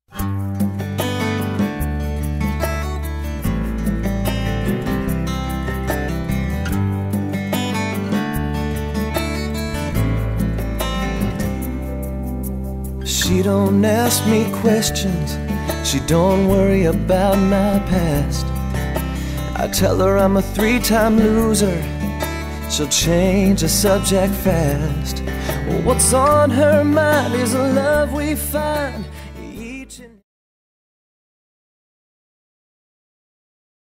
She don't ask me questions, she don't worry about my past. I tell her I'm a 3-time loser, she'll change the subject fast. What's on her mind is the love we find